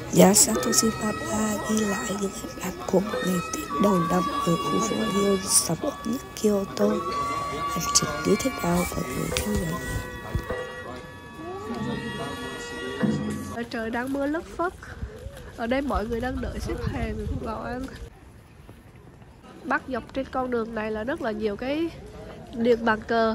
Giá Satoshi Papa ghi lại những hình ảnh của một ngày Tết đầu năm ở khu phố Gion sầm uất nhất Kyoto. Hành trình như thế nào mọi người theo dõi. Trời đang mưa lất phất. Ở đây mọi người đang đợi xếp hàng vào ăn. Bắc dọc trên con đường này là rất là nhiều cái điện bàn cờ.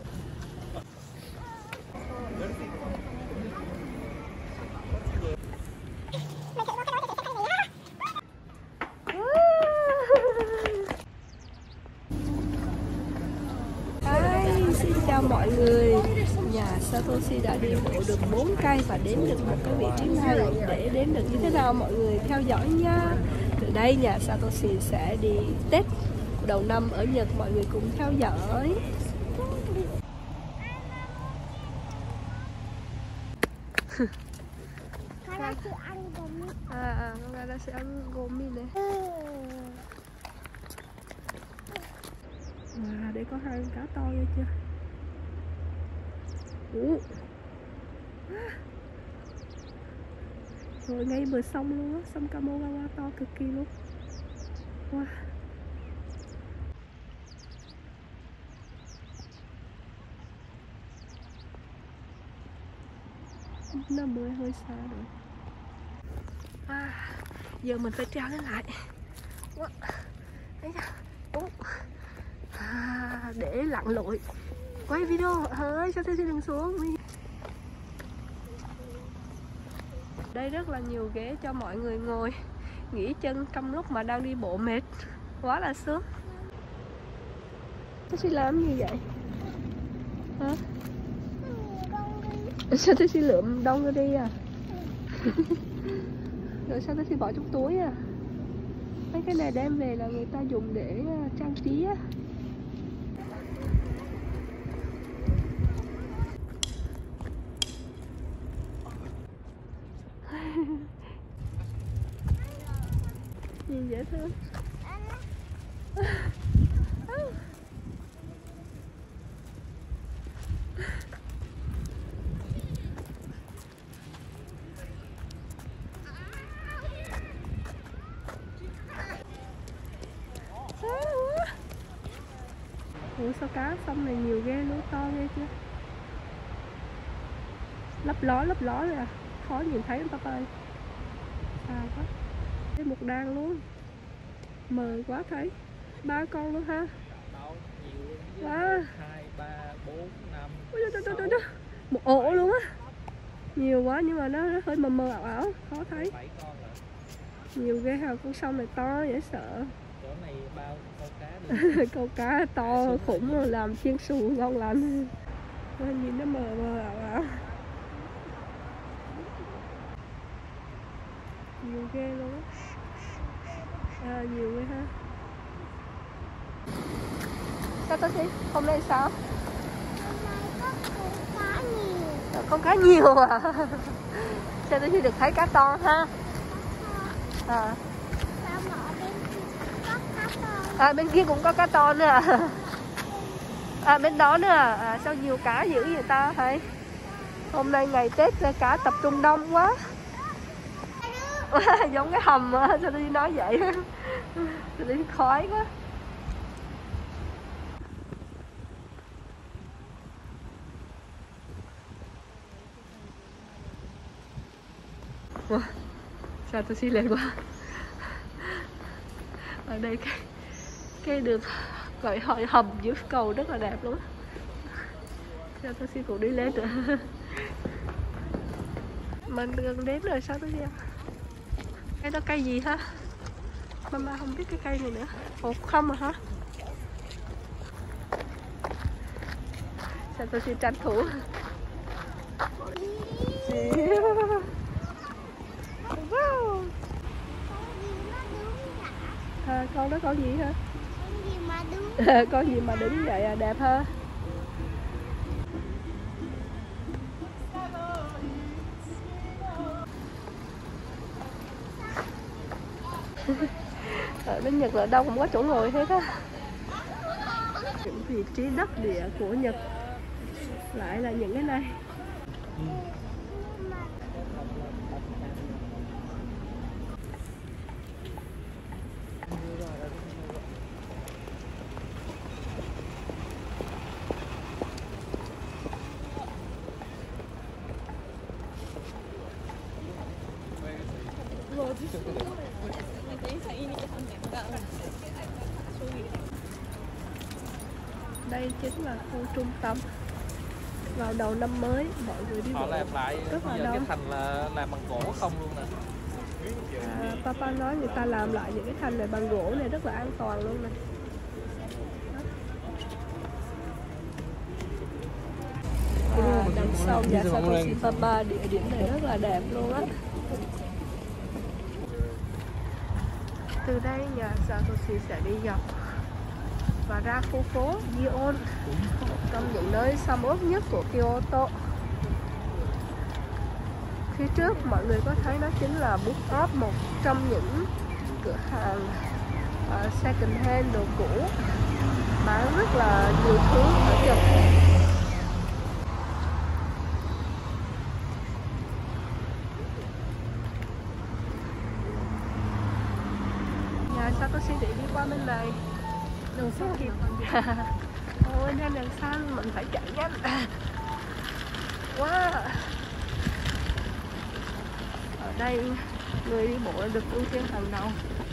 Xin chào mọi người. Nhà Satoshi đã đi bộ được 4 cây và đến được một cái vị trí này. Để đến được như thế nào mọi người theo dõi nha. Từ đây nhà Satoshi sẽ đi Tết đầu năm ở Nhật, mọi người cùng theo dõi. Con sẽ ăn gomi này. Wow, đây có hai con cá to vậy chưa? Rồi ngay bờ sông luôn á, sông Kamogawa to cực kỳ luôn. Wow. Nó mới hơi xa rồi. Giờ mình phải treo nó lại. Để lặn lội quay video ơi, sao thế đừng xuống. Đây rất là nhiều ghế cho mọi người ngồi nghỉ chân trong lúc mà đang đi bộ mệt, quá là sướng. Thế chị làm gì vậy hả? Sao thế chị lượm đông ra đi à? Rồi sao thế bỏ trong túi à? Mấy cái này đem về là người ta dùng để trang trí á. Nhìn dễ thương. Ủa sao cá sông này nhiều ghê luôn, to ghê chưa? Lấp ló rồi à, khó nhìn thấy lắm Papa ơi. Xa quá. Đây một đàn luôn, mờ quá thấy. 3 con luôn ha. Wow. 2, 3, 4, 5, một ổ luôn á. Nhiều quá nhưng mà nó hơi mờ ảo, khó thấy. 7 con rồi. Nhiều ghê hả, con sông này to dễ sợ. Chỗ này bao câu cá được. Câu cá to khủng rồi, làm chiên xù ngon lành. Nhìn nó mờ ảo. Nhiều ghê luôn á. Nhiều ghê ha. Satoshi, hôm nay sao? Con cá nhiều à? Satoshi được thấy cá to ha. Bên kia cũng có cá to nữa à? Bên đó nữa à? Sao nhiều cá dữ vậy ta thấy? Hôm nay ngày Tết cá tập trung đông quá. Giống cái hầm mà, sao tôi nói vậy? Tôi khói quá. Wow, sao tôi xí lên quá. Ở đây cái đường gọi hỏi hầm dưới cầu rất là đẹp luôn. Sao tôi xí cũng đi lên nữa. Mình gần đến rồi, sao tôi xí à? Cái đó cây gì hả? Mama không biết cái cây này nữa. Ủa không à hả? Sao tôi xin tranh thủ. Wow. Con đó con gì hả? Con gì mà đứng? Con gì mà đứng vậy à, đẹp ha. Ở bên Nhật là đâu không có chỗ ngồi hết á. Những vị trí đắc địa của Nhật lại là những cái này. Đây chính là khu trung tâm. Vào đầu năm mới mọi người đi bộ họ làm lại rất là giờ cái đông. thành là làm bằng gỗ không luôn nè. Papa nói người ta làm lại những cái thành này bằng gỗ này rất là an toàn luôn này. Đằng sau nhà Satoshi Papa, địa điểm này rất là đẹp luôn á. Từ đây nhà Satoshi sẽ đi dọc và ra khu phố Gion, một trong những nơi sầm uất nhất của Kyoto. Phía trước mọi người có thấy đó chính là Book Up, một trong những cửa hàng second hand đồ cũ bán rất là nhiều thứ ở Nhật. Nhà Satoshi để đi qua bên này đừng sao kịp. Ôi nên đằng sau mình phải chạy nhanh. Wow. Ở đây người đi bộ được ưu tiên hàng đầu.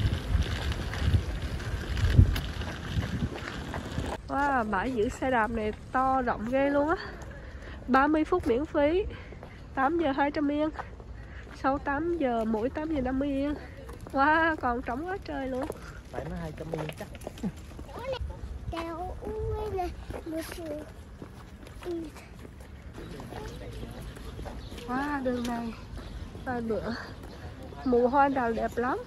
Wow, bãi giữ xe đạp này to rộng ghê luôn á. 30 phút miễn phí, 8 giờ 200 yên, sau 8 giờ mỗi 8 giờ 50 yên. Wow, còn trống quá trời luôn. Phải nó 200 yên chắc. Wow, đường này vài bữa mùa hoa đào đẹp lắm.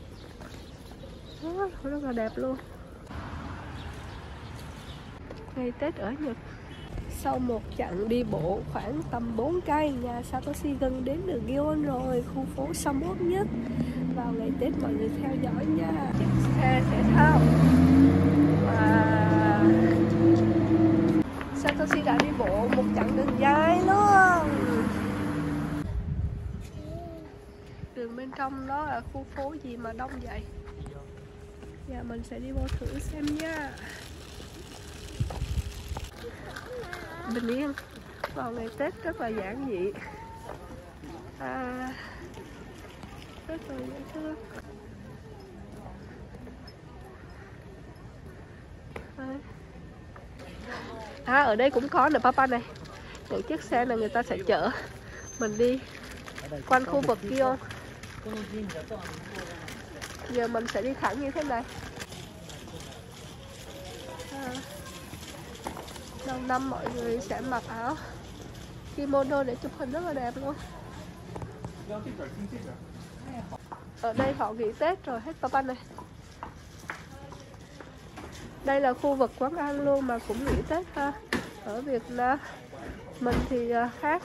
Rất là đẹp luôn. Ngày Tết ở Nhật. Sau một chặng đi bộ khoảng tầm 4 cây, nhà Satoshi gần đến đường Gion rồi, khu phố sầm uất nhất. Vào ngày Tết mọi người theo dõi nha. Chiếc xe thể thao và Satoshi đã đi bộ một chặng đường dài luôn. Đường bên trong đó là khu phố gì mà đông vậy? Giờ mình sẽ đi vô thử xem nha. Bình yên vào ngày Tết rất là giản dị, rất là dễ thương. Ở đây cũng có nè Papa này. Những chiếc xe này người ta sẽ chở mình đi quanh khu vực Gion. Giờ mình sẽ đi thẳng như thế này. Đầu năm mọi người sẽ mặc áo kimono để chụp hình rất là đẹp luôn. Ở đây họ nghỉ Tết rồi hết Papa này. Đây là khu vực quán ăn luôn mà cũng nghỉ Tết ha. Ở Việt Nam mình thì khác.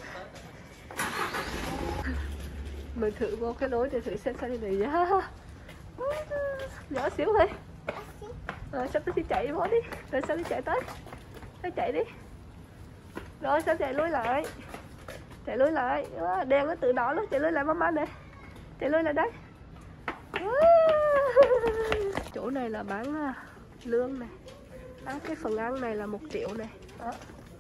Mình thử vô cái lối để thử xem sao đi này nhá. Nhỏ xíu thôi. Sao tôi chạy vô đi. Rồi sao đi chạy tới. Sao chạy đi. Rồi sao chạy lùi lại. Chạy lùi lại. Đèn nó tự đỏ luôn. Chạy lùi lại mama nè. Chạy lùi lại đây. Chỗ này là bán lương này. Cái phần ăn này là 1 triệu này. Đó.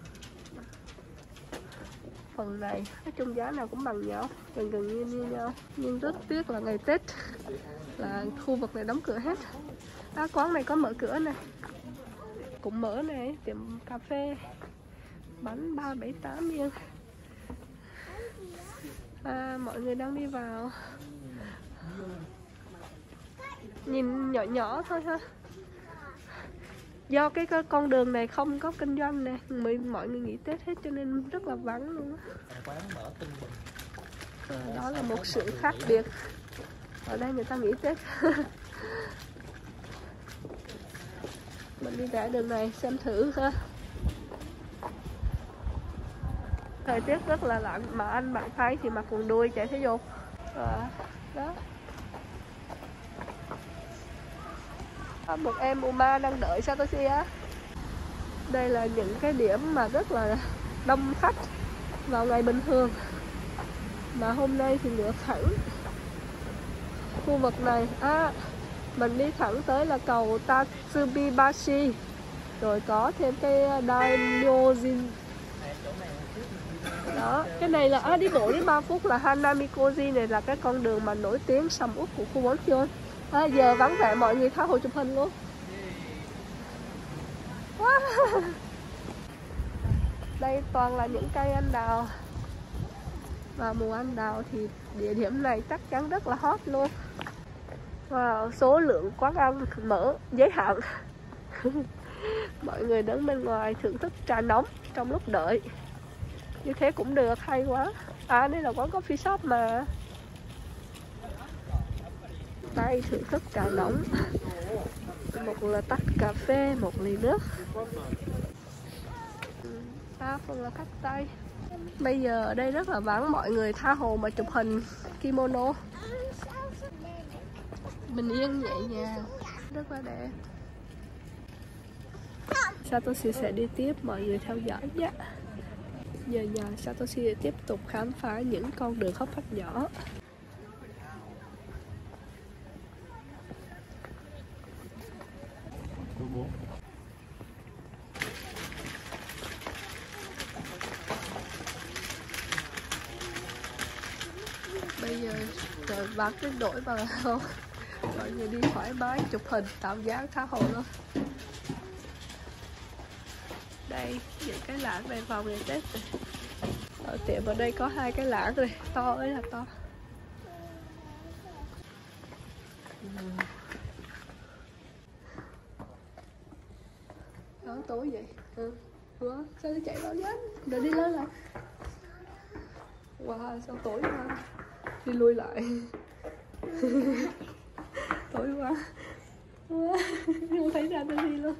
Phần này nói chung giá nào cũng bằng nhau, gần như nhau. Nhưng rất tiếc là ngày Tết là khu vực này đóng cửa hết. Quán này có mở cửa này, cũng mở này, tiệm cà phê bánh 378 yên. Mọi người đang đi vào, nhìn nhỏ nhỏ thôi ha. Do cái con đường này không có kinh doanh nè, mọi người nghỉ Tết hết cho nên rất là vắng luôn á. Đó là một sự khác biệt. Ở đây người ta nghỉ Tết. Mình đi rẽ đường này xem thử ha. Thời tiết rất là lạnh mà anh bạn thấy thì mặc quần đùi chạy thể dục. Đó. Một em Uma đang đợi Satoshi á. Đây là những cái điểm mà rất là đông khách vào ngày bình thường, mà hôm nay thì ngược hẳn. Khu vực này mình đi thẳng tới là cầu Tatsubibashi, rồi có thêm cái Daimyojin. Đó, cái này là đi bộ đến 3 phút là Hanamikoji này là cái con đường mà nổi tiếng sầm uất của khu 4 Seoul. Giờ vắng vẻ mọi người tha hồ chụp hình luôn. Wow. Đây toàn là những cây anh đào. Và mùa anh đào thì địa điểm này chắc chắn rất là hot luôn. Wow, số lượng quán ăn mở giới hạn. Mọi người đứng bên ngoài thưởng thức trà nóng trong lúc đợi. Như thế cũng được, hay quá. Đây là quán coffee shop mà. Đây, thưởng thức trà nóng. Một là tách cà phê, một ly nước. Đa phần là khách Tây. Bây giờ ở đây rất là vắng, mọi người tha hồ mà chụp hình kimono. Bình yên nhẹ nhàng, rất là đẹp. Satoshi sẽ đi tiếp, mọi người theo dõi nhé. Giờ nhà Satoshi sẽ tiếp tục khám phá những con đường hốc hách nhỏ. Bây giờ trời vắng đến nỗi mà không, mọi người đi thoải mái chụp hình tạo dáng tha hồ luôn. Đây, những cái lảng này vào ngày Tết này. Ở tiệm ở đây có 2 cái lảng này, to ơi là to. Đó, tối vậy. Ủa, sao nó chạy đâu nhá? Đợi đi lên lại. Wow, sao tối quá. Đi lui lại. Tối quá. Không thấy ra cái gì luôn.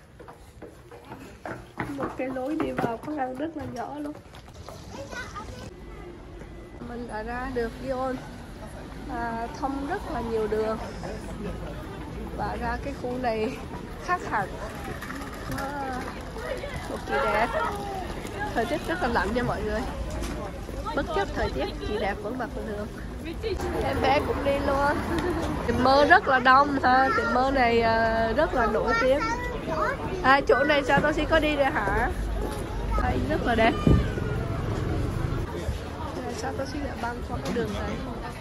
Một cái lối đi vào quán ăn rất là nhỏ luôn. Mình đã ra được Gyeon, thông rất là nhiều đường. Và ra cái khu này khác hẳn. Một kỳ đẹp. Thời tiết rất là lạnh nha mọi người. Bất chấp thời tiết, chị đẹp vẫn mặc bình thường. Em bé cũng đi luôn. Tiệm mơ rất là đông ha. Tiệm mơ này rất là nổi tiếng. Chỗ này Satoshi có đi rồi hả? Đây rất là đẹp. Satoshi đã băng qua cái đường này.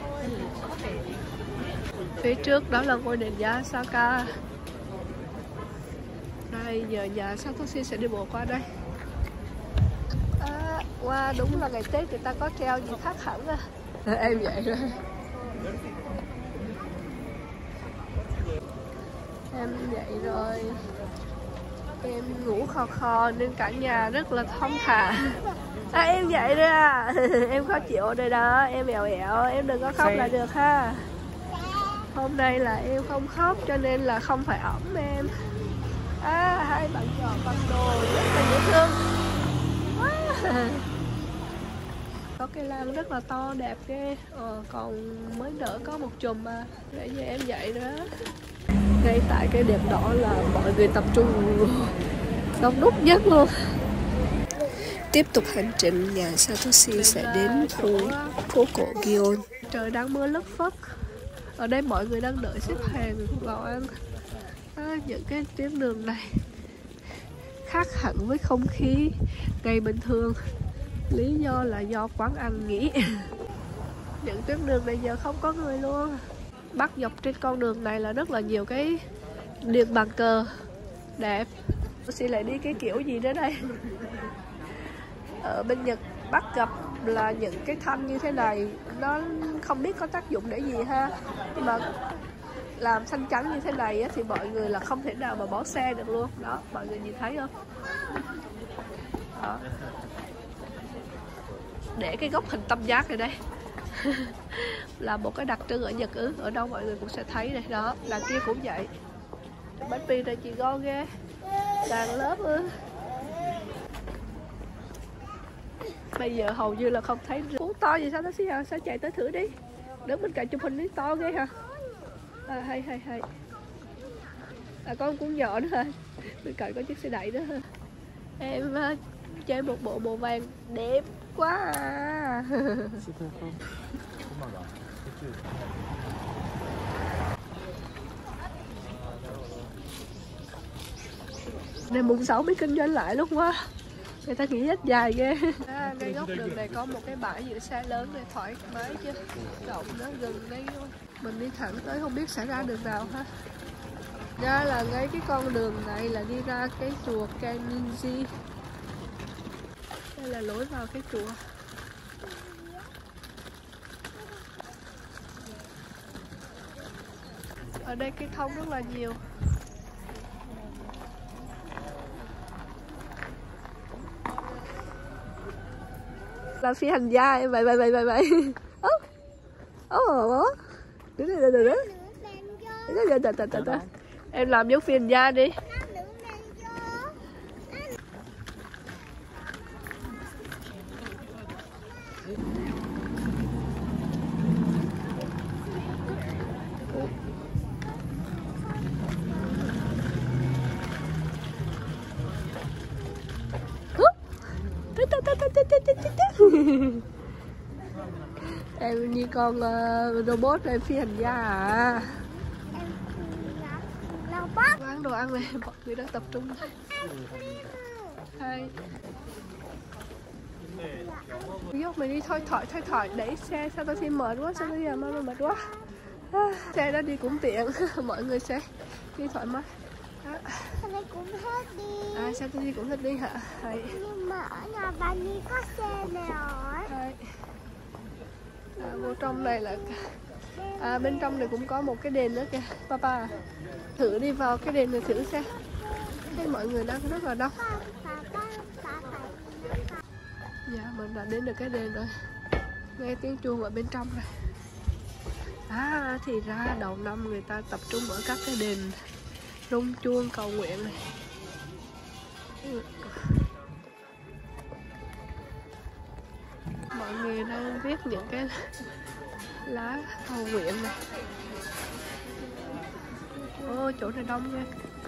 Phía trước đó là ngôi đền Yasaka. Đây giờ nhà Satoshi sẽ đi bộ qua đây. Wow, đúng là ngày Tết người ta có treo gì khác hẳn à. Em vậy rồi. Em dậy rồi. Em ngủ khò khò nên cả nhà rất là thong thả. Em dậy rồi à. Em khó chịu rồi đó. Em ẻo ẻo. Em đừng có khóc là được ha. Hôm nay là em không khóc cho nên là không phải ẩm em. Hai bạn trò con đồ rất là dễ thương. Có cây lan rất là to đẹp ghê. Còn mới nở có một chùm mà. Để giờ em dậy đó. Ngay tại cái điểm đỏ là mọi người tập trung đông đúc nhất luôn. Tiếp tục hành trình, nhà Satoshi sẽ đến khu phố cổ Gyeon. Trời đang mưa lất phất. Ở đây mọi người đang đợi xếp hàng vào ăn. Những cái tuyến đường này khác hẳn với không khí ngày bình thường. Lý do là do quán ăn nghỉ. Những tuyến đường này giờ không có người luôn. Bắc dọc trên con đường này là rất là nhiều cái điện bàn cờ đẹp. Xin lại đi cái kiểu gì nữa đây. Ở bên Nhật bắt gặp là những cái thanh như thế này, nó không biết có tác dụng để gì ha, nhưng mà làm xanh trắng như thế này á, thì mọi người là không thể nào mà bỏ xe được luôn. Đó, mọi người nhìn thấy không? Đó. Để cái góc hình tam giác này đây. Là một cái đặc trưng ở Nhật ư. Ở đâu mọi người cũng sẽ thấy này. Đó, đằng kia cũng vậy. Bánh mì này chị ngon ghê. Đàn lớp ư. Bây giờ hầu như là không thấy cuốn to gì sao nó xí à. Sao chạy tới thử đi. Đứng bên cạnh chụp hình đi, to ghê hả. Hay. Có một cuốn nhỏ nữa hả. Bên cạnh có chiếc xe đẩy nữa hả. Em chơi một bộ màu vàng đẹp quá à. Này mùng 6 mới kinh doanh lại luôn quá. Người ta nghĩ rất dài ghê. cái góc đường này có một cái bãi giữ xe lớn để thoải mái chứ. Rộng nó gần đây luôn. Mình đi thẳng tới không biết sẽ ra đường nào ha. Ra là ngay cái con đường này là đi ra cái chùa Kenji. Đây là lối vào cái chùa. Ở đây cây thông rất là nhiều. Là phi hành gia em vậy. Em làm giống phi hành gia đi. Em như con robot này, phi hành gia à. Quán đồ ăn này, mọi người đang tập trung. Hai. Dốc mình đi thôi thỏi đẩy xe. Sao tôi xin mệt quá, sao tôi giờ mà mệt quá. Xe đó đi cũng tiện, mọi người sẽ đi thoải mái. Sao đây cũng hết đi. À, sao tôi đi cũng thích đi hả? Hay. Nhưng mà ở nhà bà Nhi có xe này rồi. Hay. Vô trong này là bên trong này cũng có một cái đền nữa kìa. Papa thử đi vào cái đền này thử xem. Thấy mọi người đang rất là đông. Dạ, mình đã đến được cái đền rồi. Nghe tiếng chuông ở bên trong này. Thì ra đầu năm người ta tập trung ở các cái đền rung chuông cầu nguyện này. Mọi người đang viết những cái lá cầu nguyện này. Chỗ này đông nha.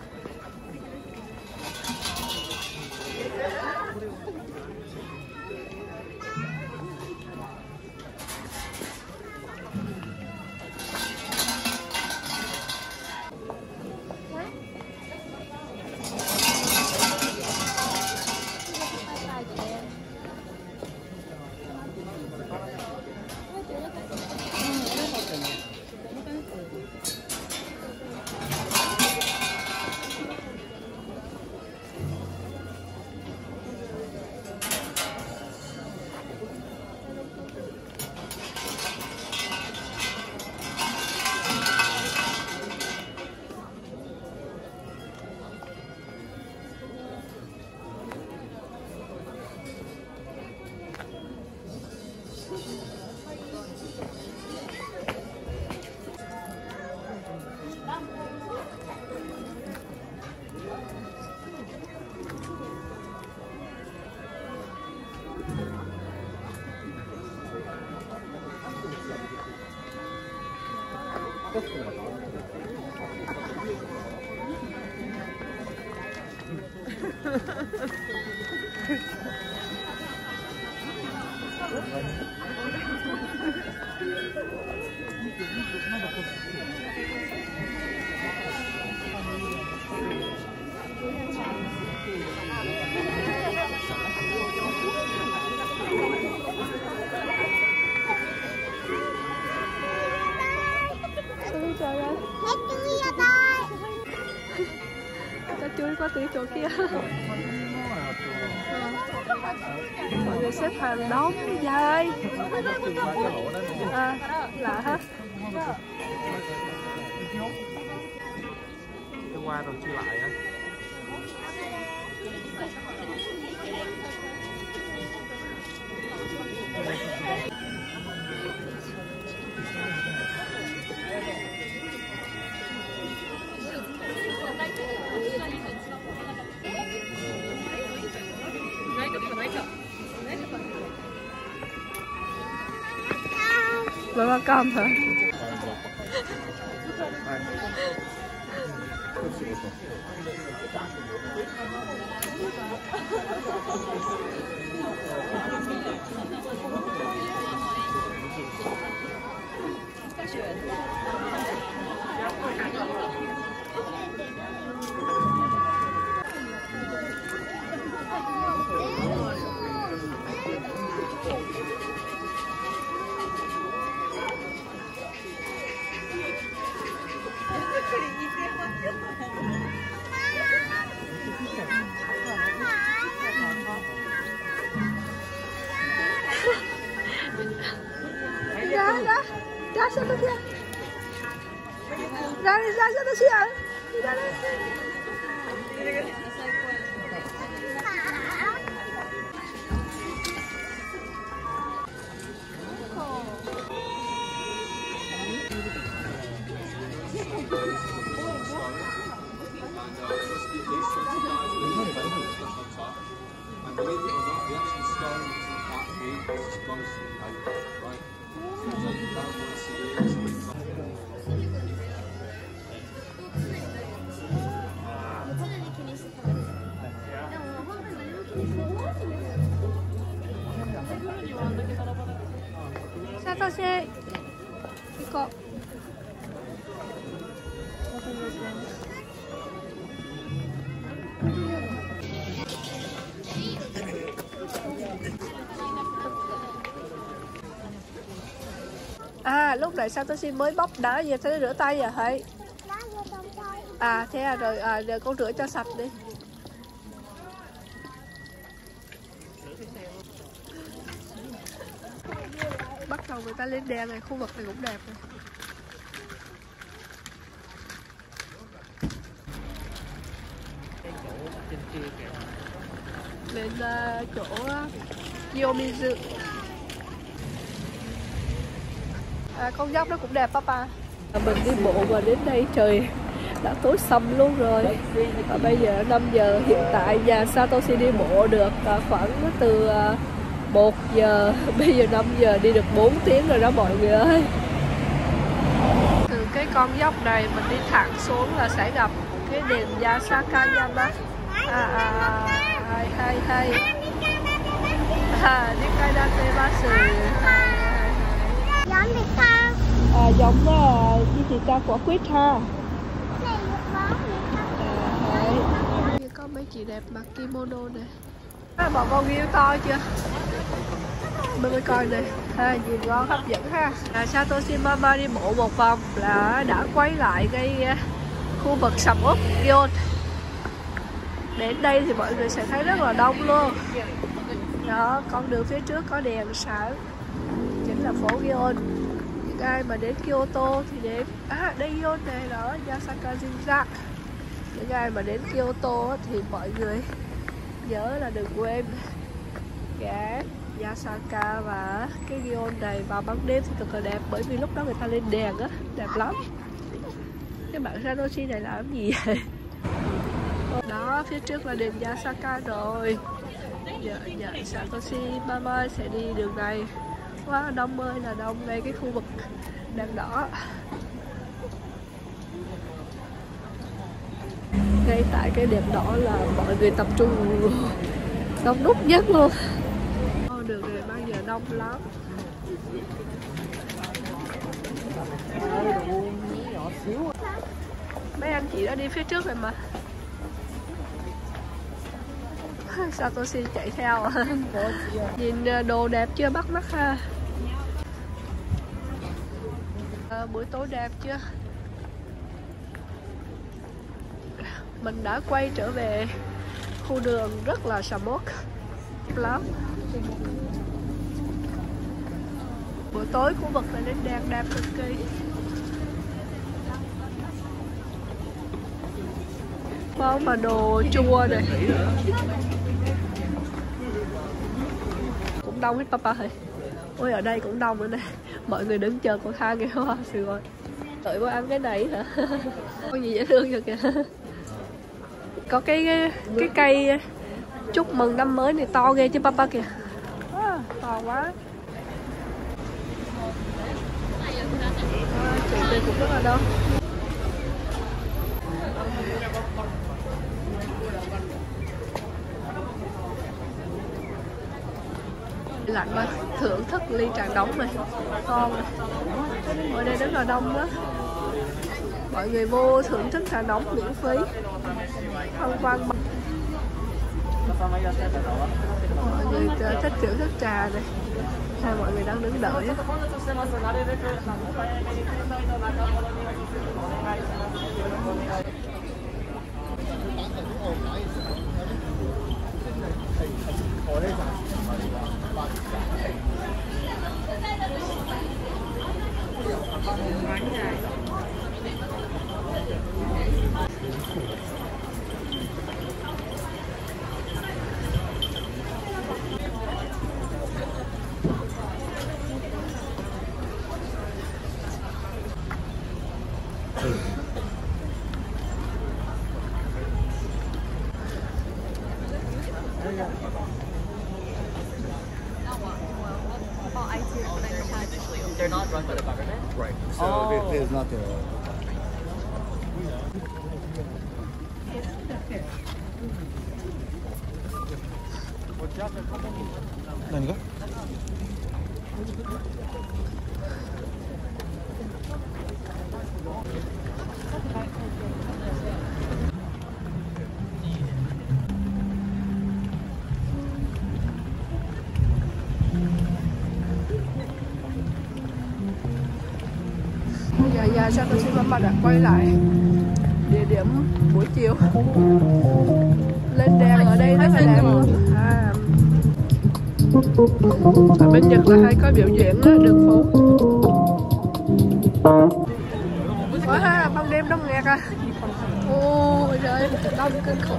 Chui qua từ chỗ kia. Mọi người xếp hàng đón dài. Lạ hả? Cái qua rồi chưa lại á. Bà con hả? ra. Ra Satoshi. Ra đi, ra Satoshi ạ. Đi ra đây. Satoshi, 이거. À, lúc này Satoshi mới bóc đá giờ tới rửa tay rồi hả? À thế à, rồi giờ con rửa cho sạch đi. Bắt đầu người ta lên đèn này, khu vực này cũng đẹp này. Lên chỗ Kiyomizu. Con dốc nó cũng đẹp papa. Mình đi bộ mà đến đây trời đã tối sầm luôn rồi. Và bây giờ 5 giờ, hiện tại nhà Satoshi đi bộ được khoảng từ 1 giờ, bây giờ 5 giờ, đi được 4 tiếng rồi đó mọi người ơi. Từ cái con dốc này mình đi thẳng xuống là sẽ gặp cái đền Yasakayama. Hay Nikaidatebasu. Giống thì ta. Giống như thì ta quả quýt ha. Có mấy chị đẹp mặc kimono nè. Bọn con yêu to chưa? Mình mới coi này, nhìn ngon hấp dẫn ha. Satoshi Mama đi bộ một vòng là đã quay lại cái khu vực sầm uất Gion. Đến đây thì mọi người sẽ thấy rất là đông luôn. Đó, con đường phía trước có đèn sáng, chính là phố Gion. Những ai mà đến Kyoto thì đến đây Gion này đó, Yasaka Jinja. Những ai mà đến Kyoto thì mọi người nhớ là đừng quên ghé Yasaka và cái Gion này vào ban đêm thì thật là đẹp, bởi vì lúc đó người ta lên đèn á, đẹp lắm. Cái bạn Satoshi này làm gì vậy? Đó, phía trước là đền Yasaka rồi. Giờ Satoshi Mama sẽ đi đường này. Quá đông ơi là đông, ngay cái khu vực đèn đỏ. Ngay tại cái đèn đỏ là mọi người tập trung đông đúc nhất luôn. Đường này bao giờ đông lắm. Mấy anh chị đã đi phía trước rồi mà. Satoshi chạy theo. Nhìn đồ đẹp chưa, bắt mắt ha. Buổi tối đẹp chưa? Mình đã quay trở về khu đường rất là sầm uất lắm. Buổi tối khu vực này đến đèn đẹp cực kỳ. Có mà đồ chua này. Cũng đông hết papa ơi. Ôi ở đây cũng đông nữa nè. Mọi người đứng chờ con thang kìa. Xì rồi. Đợi cô ăn cái này hả? Có gì dễ thương rồi kìa. Có cái cây chúc mừng năm mới này to ghê chứ papa kìa. To quá. Chị đây cũng rất là đông. Lạnh mà thưởng thức ly trà nóng này, ngon này. Ở đây rất là đông đó. Mọi người vô thưởng thức trà nóng miễn phí. Tham quan. Mọi người thích thưởng thức trà này. Mọi người đang đứng đợi á. They're not run by the government? Right. So there's not a.何が? Nhà Satoshi Mama đã quay lại địa điểm buổi chiều. Lên đèn ở đây rất là đẹp luôn. Ở bên Nhật là hay có biểu diễn đó, đường phố. Wow, ban đêm đông nghẹt à. Ôi trời ơi, đông kinh khủng.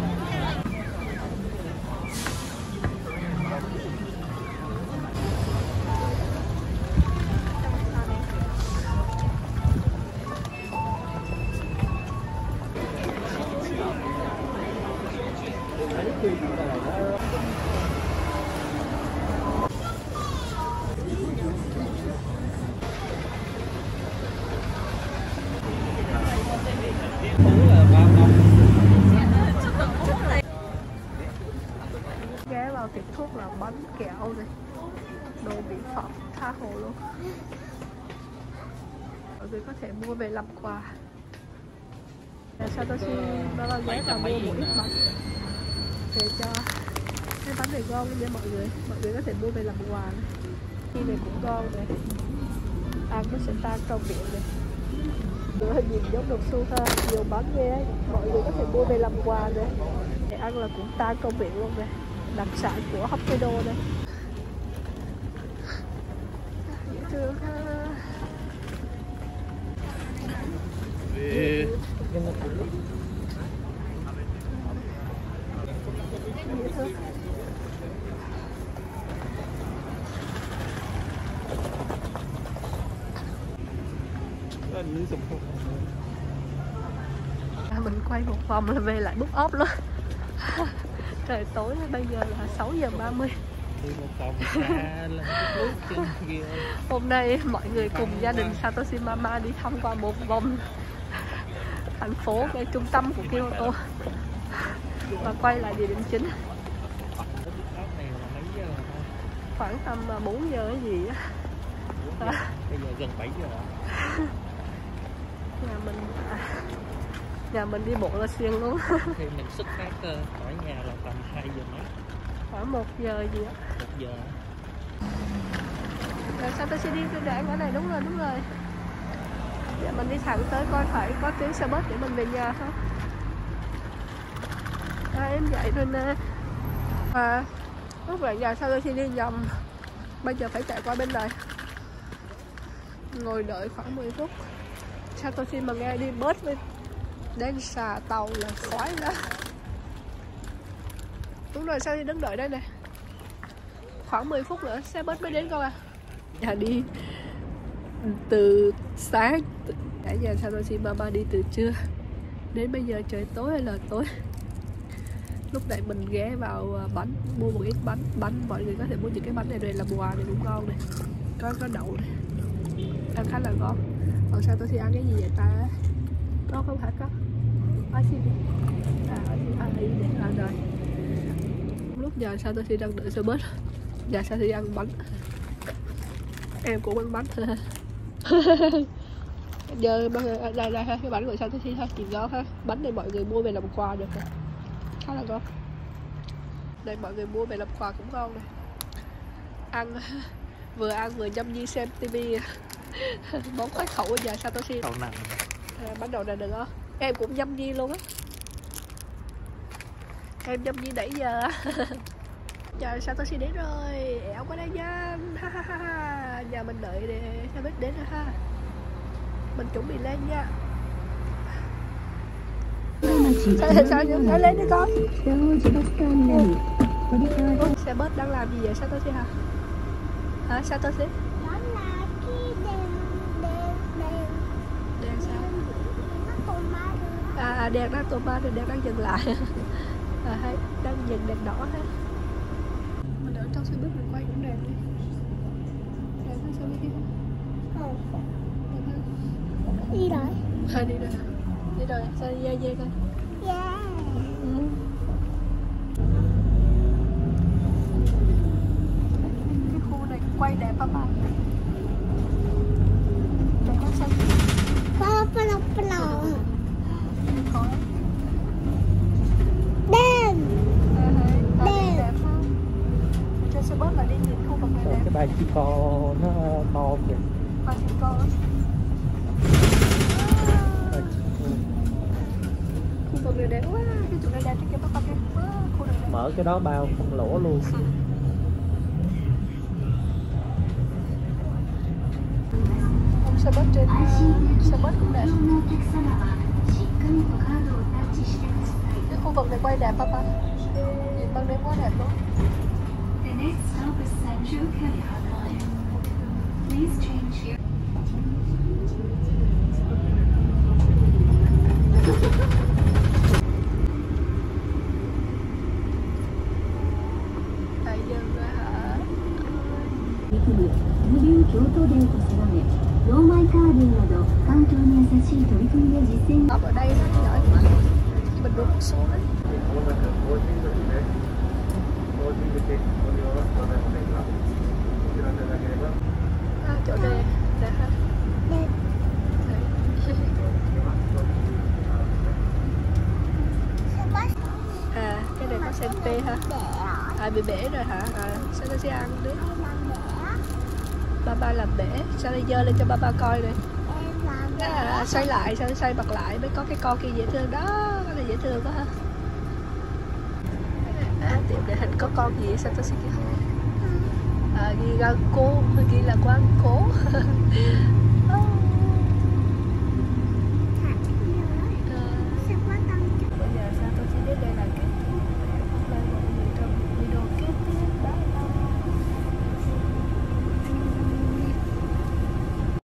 Ghé vào tiệm thuốc là bánh kẹo này, đồ mỹ phẩm tha hồ luôn. Mọi người có thể mua về làm quà. Satoshi Mama ghé vào mua một ít bánh để cho cái bánh này ngon để mọi người có thể mua về làm quà. Khi này cũng ngon này, ăn nó sẽ tan trong miệng này. Hơi nhìn giống đồng xu ha, nhiều bánh ghê ấy. Mọi người có thể mua về làm quà này, để ăn là cũng tan trong miệng luôn này. Đặc sản của Hokkaido đây. Dễ thương ha. Dễ thương. Mình quay một vòng là về lại bút ốp luôn. Trời tối bây giờ là 6:30. Hôm nay mọi người cùng gia đình Satoshi Mama đi thăm qua một vòng thành phố, cái trung tâm của Kyoto, và quay lại địa điểm chính. Khoảng tầm 4 giờ cái gì á. Bây giờ gần 7 giờ. Nhà mình đi bộ là xuyên luôn. Thì mình xuất phát khỏi nhà là tầm 2 giờ mấy. Khoảng 1 giờ gì á. 1 giờ. Rồi Satoshi đi cái đoạn ở này, đúng rồi. Dạ mình đi thẳng tới coi phải có tuyến xe bus để mình về nhà không. Em dậy rồi nè. Và lúc bạn nhà Satoshi đi nhầm. Bây giờ phải chạy qua bên này. Ngồi đợi khoảng 10 phút. Satoshi mà nghe đi bus với đến xà tàu là khoái đó. Đúng rồi, sao đi đứng đợi đây nè. Khoảng 10 phút nữa xe bus mới đến con à. Nhà đi từ sáng, cả nhà Satoshi Mama đi từ trưa đến bây giờ trời tối hay là tối. Lúc nãy mình ghé vào bánh, mua một ít bánh mọi người có thể mua những cái bánh này về làm quà này cũng ngon này. Có đậu này, ăn khá là ngon. Còn Satoshi ăn cái gì vậy ta? Có không hả có? Xin đi. Đi để rồi. Lúc nhà Satoshi đang đợi xe bus, nhà Satoshi ăn bánh. Em cũng ăn bánh thôi. Giờ đây cái bánh của Satoshi thôi, chỉ ngon ha. Bánh này mọi người mua về làm quà được rồi. Khá là ngon. Đây mọi người mua về làm quà cũng ngon này. Ăn vừa nhâm nhi xem tivi. Món khoái khẩu của nhà Satoshi. Đậu nành. Bánh đậu nành được không? Em cũng nhâm nhi luôn á. Em nhâm nhi nãy giờ. Chờ Satoshi đến rồi. Ẻo qua đây nha. Nhà mình đợi để xe buýt đến rồi ha. Mình chuẩn bị lên nha. Sao lên đi con. Xe bus đang làm gì vậy Satoshi hả? Hả Satoshi? Đó là cái Đèn sao? nó còn ba đường. Đèn đang tồn ba, đèn đang dừng lại. Hay đang dừng đèn đỏ hết. Mình ở trong xe bus mình quay cũng đẹp đi. Đẹp hơn sao đi? Đi rồi. Đi rồi. Đi rồi, sao đi dây coi. Yeah. Cái khu này quay đẹp không bạn? Đẹp không sao? Plong. Thôi. Đen. Đẹp không? Trên xe bus là đi nhìn khu vực này đẹp. Cái ba chiếc con nó to kìa. Ba chiếc con. Khu vực này đẹp quá, cái chỗ này đẹp cho các bạn kìa. Khu này đẹp. Mở cái đó bao không lỗ luôn. Xe bus trên xe bus cũng đẹp. Cái khu vực này quay đẹp không bạn? Nhìn ban đêm quá đẹp luôn. The next stop is Central California. Please change your... Tại dừng rồi hả? 無流京都デーと定め、ノーマイカービンなど環境に優しい取り組みや実践 Ở đây nó nhỏ quá. Mình bước xuống đấy. Chỗ này đẹp ha. Cái này có senpe ha. Bị bể rồi hả? Sao nó sẽ ăn đi. Ba làm bể. Sao nó dơ lên cho ba coi này. Xoay lại, sao xoay bật lại mới có cái con kia dễ thương đó. Cái này dễ thương quá ha. Tiệm để hình có con gì sao tôi sẽ kêu. Ghi ra cô, ghi là quán cố.